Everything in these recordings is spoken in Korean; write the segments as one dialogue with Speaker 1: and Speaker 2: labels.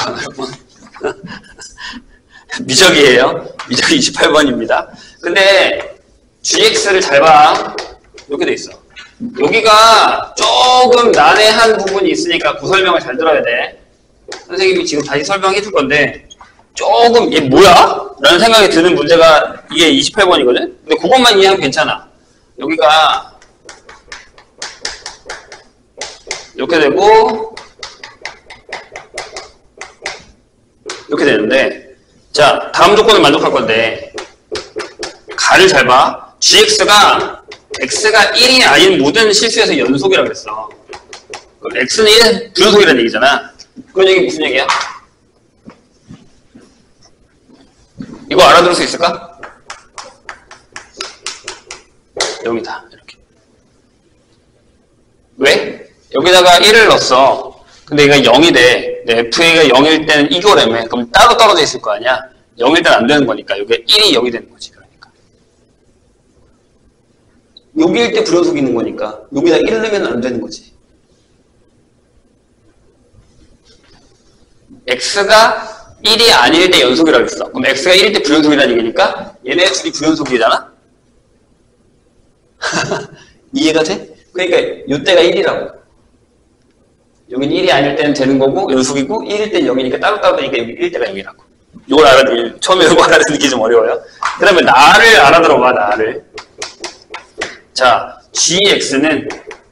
Speaker 1: 여러분. 미적이에요. 미적이 28번입니다. 근데 gx를 잘 봐. 이렇게 돼 있어. 여기가 조금 난해한 부분이 있으니까 그 설명을 잘 들어야 돼. 선생님이 지금 다시 설명해 줄 건데 조금 얘 뭐야? 라는 생각이 드는 문제가 이게 28번이거든? 근데 그것만 이해하면 괜찮아. 여기가 이렇게 되고 이렇게 되는데, 자, 다음 조건을 만족할 건데 가를 잘 봐. gx가 x가 1이 아닌 모든 실수에서 연속이라고 그랬어. 그럼 x는 1 불연속이라는 얘기잖아. 그런 얘기 무슨 얘기야? 이거 알아들을 수 있을까? 0이다. 이렇게. 왜? 여기다가 1을 넣었어. 근데 얘가 0이 돼. f가 0일 때는 이거라며. 그럼 따로 떨어져 있을 거 아니야? 0일 때는 안 되는 거니까. 여기 1이 0이 되는 거지. 그러니까. 여기일 때 불연속이 있는 거니까. 여기다 1을 넣으면 안 되는 거지. x가 1이 아닐 때 연속이라고 했어. 그럼 x가 1일 때 불연속이라는 얘기니까 얘네 둘이 불연속이잖아? 이해가 돼? 그러니까 요때가 1이라고. 여긴 1이 아닐 때는 되는 거고 연속이고 1일 때는 0이니까 따로따로 되니까 여기 1일 때가 0이라고. 요걸 처음에 요거 알아듣기 좀 어려워요. 그 다음에 나를 알아들어봐. 나를. 자, gx는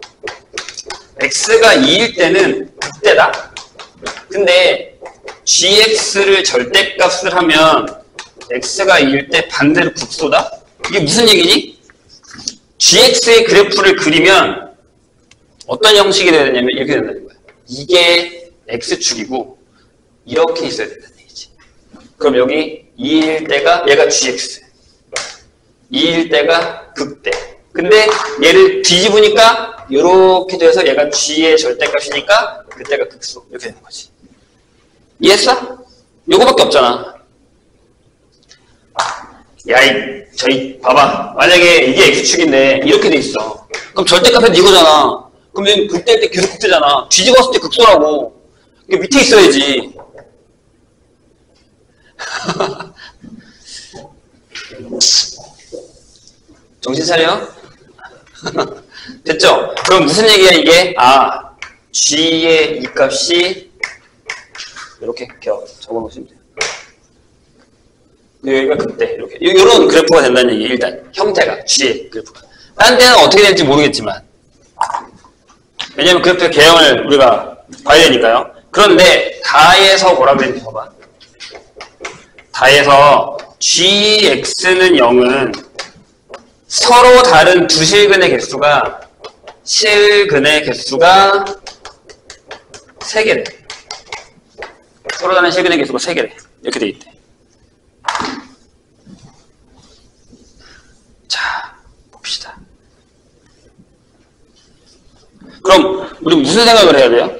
Speaker 1: x가 2일 때는 그때다. 근데 gx를 절대값을 하면 x가 2일 때 반대로 극소다? 이게 무슨 얘기니? gx의 그래프를 그리면 어떤 형식이 돼야 되냐면 이렇게 된다는 거야. 이게 x축이고 이렇게 있어야 된다는 얘기지. 그럼 여기 2일 때가 얘가 gx, 2일 때가 극대. 근데 얘를 뒤집으니까 이렇게 돼서 얘가 g의 절대값이니까 그때가 극소. 이렇게 되는 거지. 이해했어? 요거밖에 없잖아. 저희 봐봐. 만약에 이게 x축인데 이렇게 돼 있어. 그럼 절대값은 이거잖아. 그럼 극대일 때 계속 극대잖아. 뒤집었을 때 극소라고. 이게 밑에 있어야지. 정신 차려? 됐죠? 그럼 무슨 얘기야 이게? 아, g의 이 값이 이렇게 적어놓으시면 돼요. 여기가 그때 이렇게 이런 그래프가 된다는 얘기. 일단 형태가 g의 그래프가. 딴 데는 어떻게 될지 모르겠지만, 왜냐면 그래프의 개형을 우리가 봐야 되니까요. 그런데 다에서 뭐라 그랬는지 봐봐. 다에서 gx는 0은 서로 다른 두 실근의 개수가 3개래. 서로 다른 실근의 개수가 3개래. 이렇게 돼 있대. 자, 봅시다. 그럼 우리 무슨 생각을 해야 돼요?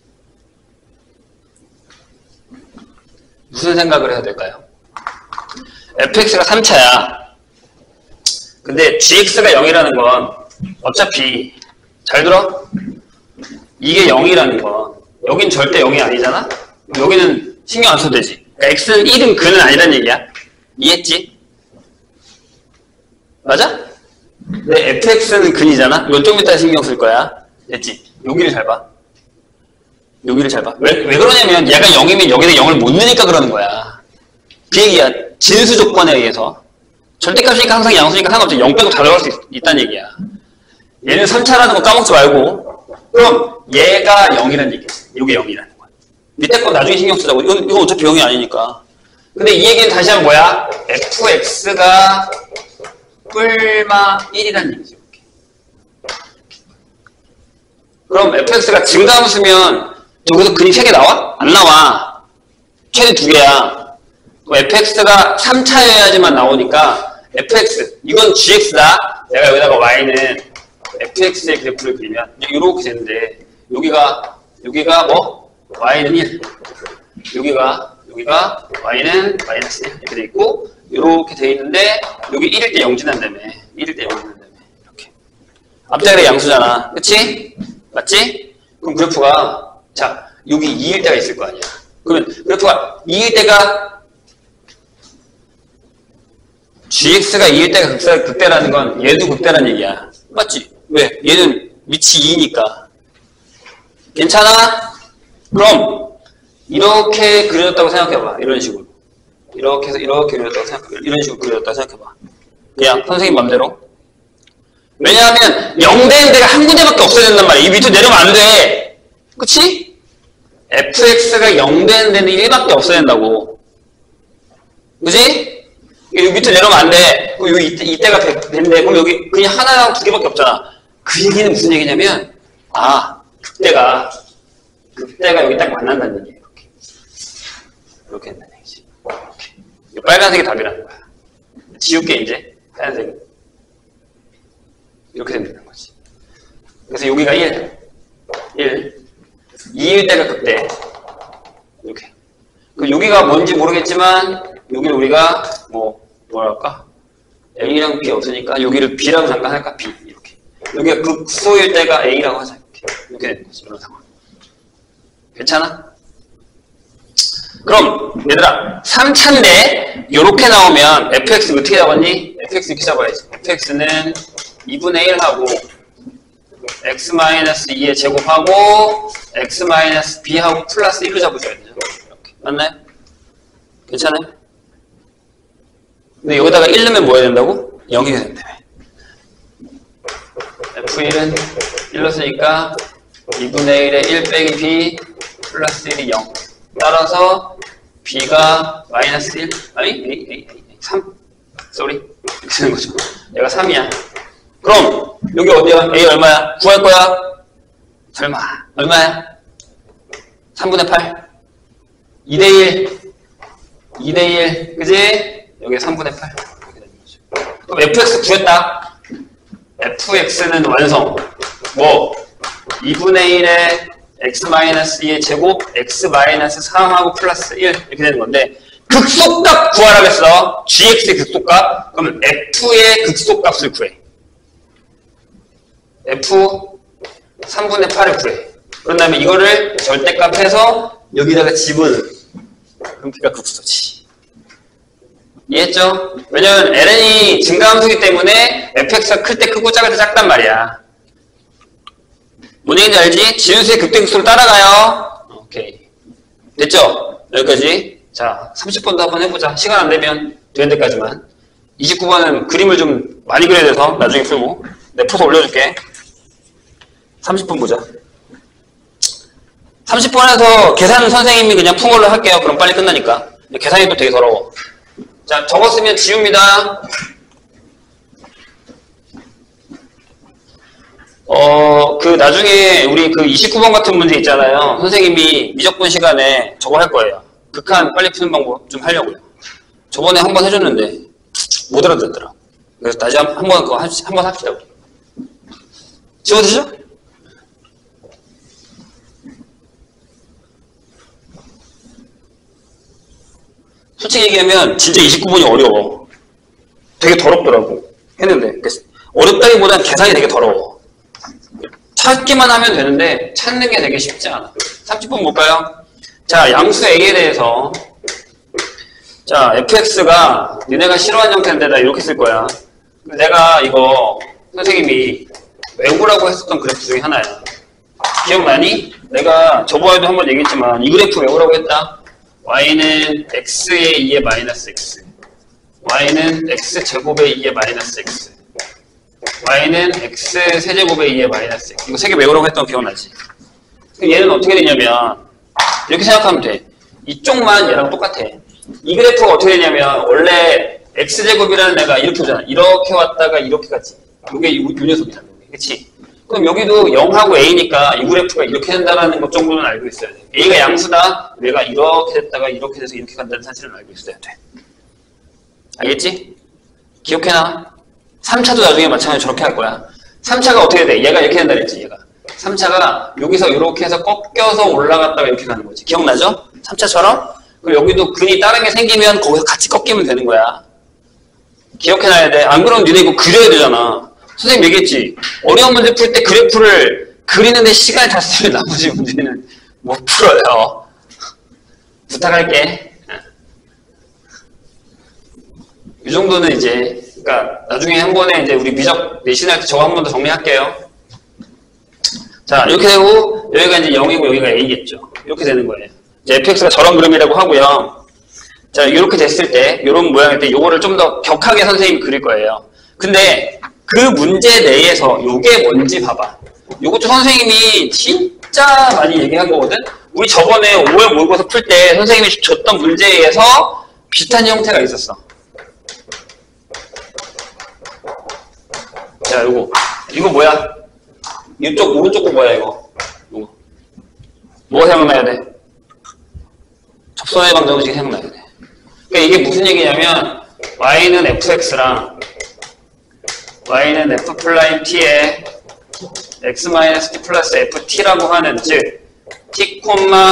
Speaker 1: 무슨 생각을 해야 될까요? fx가 3차야. 근데 gx가 0이라는 건 어차피 잘 들어? 이게 0이라는 건 여긴 절대 0이 아니잖아? 여기는 신경 안 써도 되지. 그러니까 x는 1은 근은 아니란 얘기야. 이해했지? 맞아? 근데 fx는 근이잖아? 이건 좀 이따 신경 쓸 거야. 됐지? 여기를 잘 봐. 여기를 잘 봐. 왜 그러냐면 얘가 0이면 여기다 0을 못 넣으니까 그러는 거야. 그 얘기야. 진수 조건에 의해서. 절대값이니까 항상 양수니까 상관없지. 0 빼고 다 들어갈 수 있다는 얘기야. 얘는 3차라는 거 까먹지 말고. 그럼 얘가 0이라는 얘기야. 이게 0이라는 거야. 밑에 거 나중에 신경 쓰자고. 이건 어차피 0이 아니니까. 근데 이 얘기는 다시 한번 뭐야? fx가 뿔마 1이라는 얘기죠. 그럼 fx가 증가함수면 여기서 근이 3개 나와? 안 나와. 최대 2개야. 그럼 fx가 3차여야지만 나오니까 fx, 이건 gx다. 내가 여기다가 y는 fx의 그래프를 그리면 이렇게 되는데 여기가 뭐? y는 1. 여기가 y는 마이너스 1 이렇게 돼 있고 이렇게 돼 있는데 여기 1일 때 0 지난다며. 1일 때 0 지난다며. 이렇게. 앞자리가 양수잖아. 그치? 맞지? 그럼 그래프가 자 여기 2일 때가 있을 거 아니야. 그러면 그래프가 2일 때가 gx가 2일 때가 극대라는 건 얘도 극대라는 얘기야. 맞지? 왜? 얘는 밑이 2니까. 괜찮아? 그럼 이렇게 그려졌다고 생각해봐. 이런 식으로. 이렇게 해서 이렇게 그려졌다고 생각해봐. 이런 식으로 그려졌다고 생각해봐. 그냥 선생님 맘대로. 왜냐하면 0되는 데가 한 군데밖에 없어야 된단 말이야. 이 밑으로 내려오면 안 돼. 그치? fx가 0 되는 데는 1밖에 없어야 된다고. 그치? 여기 밑으로 내려오면 안 돼. 그럼 여기 이때가 100인데 그럼 여기 그냥 하나랑 두 개밖에 없잖아. 그 얘기는 무슨 얘기냐면 극대가 여기 딱 만난다는 얘기예요. 이렇게 된다는 얘기지. 이렇게. 빨간색이 답이라는 거야. 지울게 이제 하얀색은 이렇게 된다는 거지. 그래서 여기가 1 2일 때가 극대. 이렇게. 그 여기가 뭔지 모르겠지만 여기를 우리가 뭐랄까 A랑 B 없으니까 여기를 B라고 잠깐 할까? B 이렇게. 여기가 극소일 때가 A라고 하자. 이렇게 되는 거지. 이런 상황. 괜찮아? 그럼 얘들아 3차인데 이렇게 나오면 fx 어떻게 잡았니? fx 이렇게 잡아야지. fx는 2분의 1하고 x-2의 제곱하고 x-b하고 플러스 1로 잡으셔야 되죠. 이렇게. 맞나요? 괜찮아요? 근데 여기다가 1 넣으면 뭐 해야 된다고? 0이 된다며. f1은 1 넣었으니까 2분의 1에 1 빼기 b 플러스 1이 0. 따라서 b가 마이너스 1 아니 3 쏘리 이렇게 되는 거죠. 얘가 3이야. 그럼 여기 어디야? A 얼마야? 구할 거야? 설마 얼마야? 3분의 8 2대1 2대1 그지? 여기 3분의 8 이렇게 되는 거죠. 그럼 fx 구했다. fx는 완성 뭐 2분의 1에 x-2의 제곱 x-3하고 플러스 1 이렇게 되는 건데 극소값 구하라고 했어. gx의 극소값. 그러면 f의 극소값을 구해. f 3분의 8을 구해. 그런 다음에 이거를 절대값 해서 여기다가 집어넣어. 그럼 b가 극소지. 이해했죠? 왜냐면 ln이 증가함수이기 때문에 fx가 클 때 크고 작을 때 작단 말이야. 뭔 얘기인지 알지? 지윤수의 극대극소를 따라가요. 오케이. 됐죠? 여기까지. 자, 30번도 한번 해보자. 시간 안 되면 되는 데까지만. 29번은 그림을 좀 많이 그려야 돼서 나중에 풀고. 내 풀서 올려줄게. 30번 보자. 30번에서 계산 선생님이 그냥 푼 걸로 할게요. 그럼 빨리 끝나니까. 계산이 또 되게 더러워. 자, 적었으면 지웁니다. 나중에 우리 그 29번 같은 문제 있잖아요. 선생님이 미적분 시간에 저거 할 거예요. 극한 빨리 푸는 방법 좀 하려고요. 저번에 한 번 해줬는데 못 알아듣더라. 그래서 다시 한번 그거 한번 합시다. 지워지죠? 솔직히 얘기하면 진짜 29번이 어려워. 되게 더럽더라고. 했는데 어렵다기보다는 계산이 되게 더러워. 찾기만 하면 되는데 찾는 게 되게 쉽지 않아. 30번 볼까요? 자, 양수 A에 대해서 자, fx가 니네가 싫어하는 형태인데 나 이렇게 쓸 거야. 내가 이거 선생님이 외우라고 했었던 그래프 중에 하나야. 기억나니? 내가 저번에도 한번 얘기했지만 이 그래프 외우라고 했다. y는 x의 2의 마이너스 x y는 x제곱의 2의 마이너스 x y는 x 세제곱의 2의 마이너스 x. 이거 세 개 외우라고 했던 거 기억나지? 얘는 어떻게 되냐면 이렇게 생각하면 돼. 이쪽만 얘랑 똑같아. 이 그래프가 어떻게 되냐면 원래 x제곱이라는 애가 이렇게 오잖아. 이렇게 왔다가 이렇게 갔지. 이게 이 녀석이잖아. 그치? 그럼 여기도 0하고 a니까 이 그래프가 이렇게 된다는 것 정도는 알고 있어야 돼. a가 양수다. 얘가 이렇게 됐다가 이렇게 돼서 이렇게 간다는 사실을 알고 있어야 돼. 알겠지? 기억해놔. 3차도 나중에 마찬가지로 저렇게 할 거야. 3차가 어떻게 돼? 얘가 이렇게 된다 그랬지, 얘가. 3차가 여기서 이렇게 해서 꺾여서 올라갔다가 이렇게 가는 거지. 기억나죠? 3차처럼? 그리고 여기도 근이 다른 게 생기면 거기서 같이 꺾이면 되는 거야. 기억해놔야 돼. 안 그러면 니네 이거 그려야 되잖아. 선생님 얘기했지. 어려운 문제 풀 때 그래프를 그리는데 시간이 다 쓰면 나머지 문제는 못 풀어요. 부탁할게. 이 정도는 이제, 그러니까 나중에 한 번에 이제 우리 미적 내신 할 때 저거 한 번 더 정리할게요. 자, 이렇게 되고, 여기가 이제 0이고 여기가 A겠죠. 이렇게 되는 거예요. 이제 fx가 저런 그림이라고 하고요. 자, 이렇게 됐을 때, 이런 모양일 때, 요거를 좀 더 격하게 선생님이 그릴 거예요. 근데 그 문제 내에서 요게 뭔지 봐봐. 요것도 선생님이 진짜 많이 얘기한 거거든? 우리 저번에 5월 모의고사 풀 때 선생님이 줬던 문제에서 비슷한 형태가 있었어. 자, 이거 뭐야? 이쪽, 오른쪽 거 뭐야, 이거? 뭐가 생각나야 돼? 접선의 방정식이 생각나야 돼. 그러니까 이게 무슨 얘기냐면, y는 fx랑 y는 f''t에 x-t 플러스 ft라고 하는, 즉, t,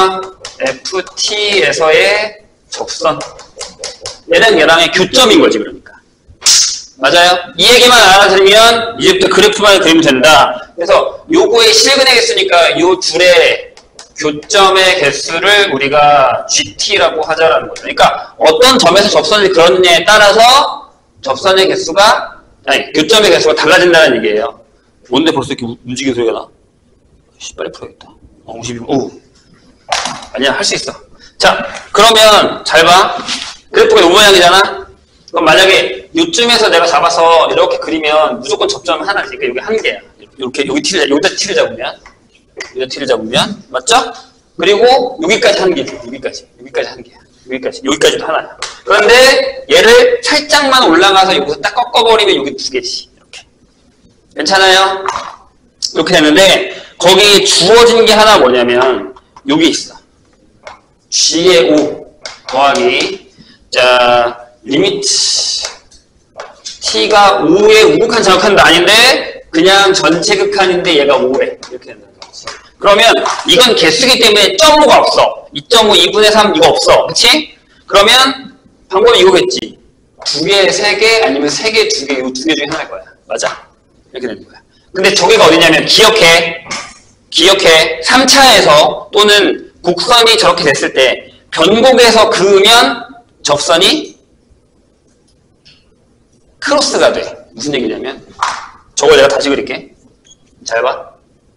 Speaker 1: ft에서의 접선. 얘랑의 교점인 거지, 그러니까. 맞아요? 이 얘기만 알아들으면 이제부터 그래프만 그리면 된다. 그래서 요거의 실근의 개수니까 요 둘의 교점의 개수를 우리가 GT라고 하자라는 거죠. 그러니까 어떤 점에서 접선이 그러느냐에 따라서 접선의 개수가, 아니, 교점의 개수가 달라진다는 얘기예요. 뭔데 벌써 이렇게 움직이는 소리가 나? 빨리 풀어야겠다. 52분. 오. 아니야, 할 수 있어. 자, 그러면 잘 봐. 그래프가 요 모양이잖아? 그럼 만약에 요쯤에서 내가 잡아서 이렇게 그리면 무조건 접점 하나지. 그러니까 여기 한 개야. 이렇게, 여기다 T를 잡으면. 맞죠? 그리고 여기까지 한 개지. 여기까지 한 개야. 여기까지도 하나야. 그런데 얘를 살짝만 올라가서 여기서 딱 꺾어버리면 여기 두 개지. 이렇게. 괜찮아요? 이렇게 되는데, 거기 주어진 게 하나 뭐냐면, 여기 있어. G의 5 더하기, 자, 리미트 t가 5의 우극한 정확한도 아닌데 그냥 전체 극한인데 얘가 5래. 이렇게 된다는 거지. 그러면 이건 개수기 때문에 0.5가 없어. 2.5, 2분의 3 이거 없어. 그치? 그러면 방법은 이거겠지. 2개, 3개 아니면 3개, 2개 이 2개 중에 하나일 거야. 맞아? 이렇게 되는 거야. 근데 저기가 어디냐면 기억해. 3차에서 또는 곡선이 저렇게 됐을 때 변곡에서 그으면 접선이 크로스가 돼. 무슨 얘기냐면 저걸 내가 다시 그릴게. 잘 봐.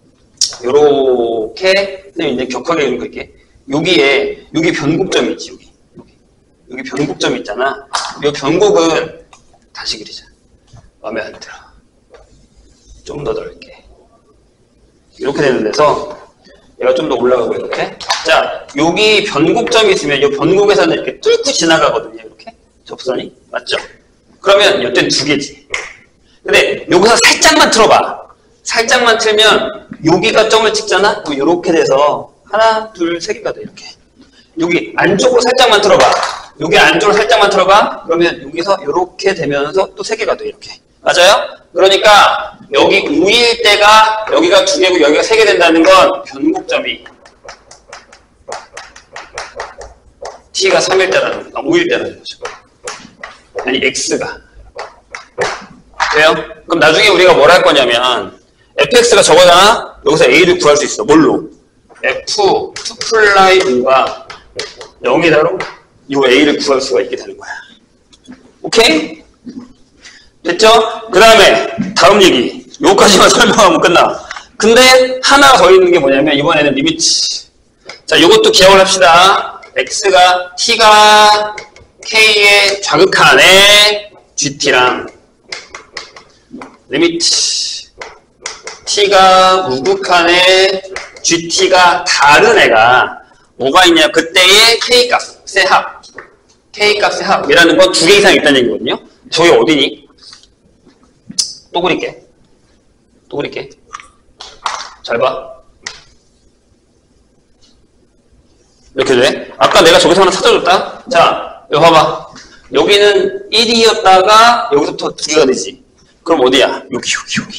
Speaker 1: 요렇게 이제 격하게 좀 그릴게. 여기 변곡점이 있지. 여기 변곡점이 있잖아. 이 변곡은 다시 그리자. 마음에 안 들어. 좀 더 넓게. 이렇게 되는 데서 얘가 좀 더 올라가고 이렇게. 자, 여기 변곡점이 있으면 이 변곡에서는 이렇게 뚫고 지나가거든요. 이렇게 접선이. 맞죠? 그러면 이때는 두 개지. 근데 여기서 살짝만 틀어봐. 살짝만 틀면 여기가 점을 찍잖아? 그럼 이렇게 돼서 하나, 둘, 세 개가 돼. 이렇게. 여기 안쪽으로 살짝만 틀어봐. 여기 안쪽으로 살짝만 틀어봐. 그러면 여기서 이렇게 되면서 또 세 개가 돼. 이렇게. 맞아요? 그러니까 여기 5일 때가 여기가 두 개고 여기가 세 개 된다는 건 변곡점이 t가 3일 때라는 거, 5일 때라는 거죠. 아니 x가 돼요? 그럼 나중에 우리가 뭘 할 거냐면 fx가 저거잖아? 여기서 a를 구할 수 있어. 뭘로? f2'5가 0이다로 이 a를 구할 수가 있게 되는 거야. 오케이? 됐죠? 그 다음에 다음 얘기. 요까지만 설명하면 끝나. 근데 하나 더 있는 게 뭐냐면 이번에는 리미트. 자, 요것도 기억을 합시다. t가 k의 좌극한에 gt랑 리미트 t가 우극한에 gt가 다른 애가 뭐가 있냐? 그때의 k값의 합. k값의 합이라는 건 두 개 이상 있다는 얘기거든요. 저게 어디니? 또 그릴게. 잘 봐. 이렇게 돼. 아까 내가 저기서 하나 찾아줬다. 자, 여기 봐봐. 여기는 1이었다가 여기서부터 2개가 되지. 그럼 어디야? 여기.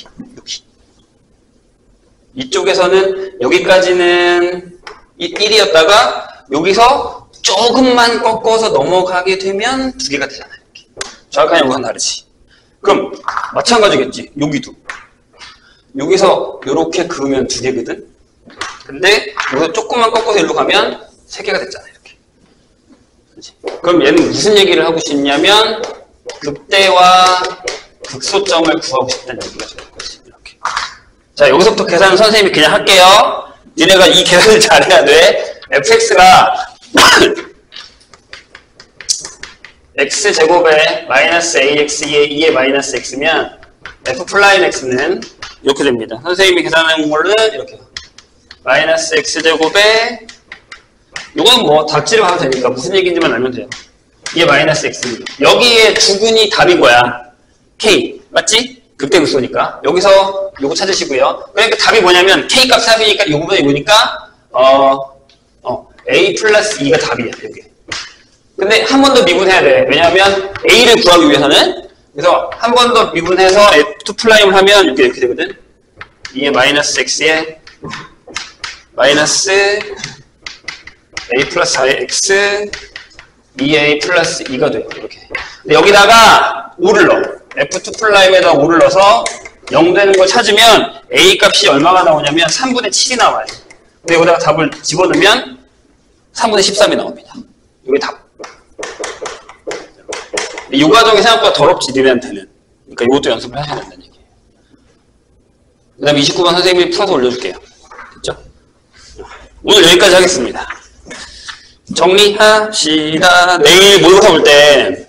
Speaker 1: 이쪽에서는 여기까지는 1이었다가 여기서 조금만 꺾어서 넘어가게 되면 2개가 되잖아. 이렇게. 정확한 연구는 다르지. 그럼 마찬가지겠지. 여기도. 여기서 이렇게 그으면 2개거든. 근데 여기서 조금만 꺾어서 일로 가면 3개가 됐잖아. 이렇게. 그치? 그럼 얘는 무슨 얘기를 하고 싶냐면 극대와 극소점을 구하고 싶다는 얘기가 되는 거지. 이렇게. 자, 여기서부터 계산은 선생님이 그냥 할게요. 니네가 이 계산을 잘해야 돼. fx가 x제곱에 마이너스 ax의 2의 마이너스 x면 f 플라인 x는 이렇게 됩니다. 선생님이 계산한 걸로는 이렇게 마이너스 x제곱에 이건 뭐 닥지를 하면 되니까 무슨 얘기인지만 알면 돼요. 이게 마이너스 x입니다. 여기에 두근이 답인 거야. k 맞지? 극대극소니까 여기서 요거 찾으시고요. 그러니까 답이 뭐냐면 k 값 답이니까 요거보다 이거니까 a 플러스 2가 답이야. 여기. 근데 한 번 더 미분해야 돼. 왜냐하면 a를 구하기 위해서는. 그래서 한 번 더 미분해서 f2 플라임을 하면 이렇게 되거든. 2의 마이너스 x에 마이너스 a 플러스 4의 x 2a 플러스 2가 돼요. 이렇게. 근데 여기다가 5를 넣어. f2 플라임에다 5를 넣어서 0 되는 걸 찾으면 a 값이 얼마가 나오냐면 3분의 7이 나와요. 근데 여기다가 답을 집어넣으면 3분의 13이 나옵니다. 이게 답. 이 과정이 생각보다 더럽지, 니네한테는. 그러니까 이것도 연습을 하셔야 된다는 얘기예요. 그 다음에 29번 선생님이 풀어서 올려줄게요. 됐죠? 오늘 여기까지 하겠습니다. 정리합시다. 내일 모의고사 볼 때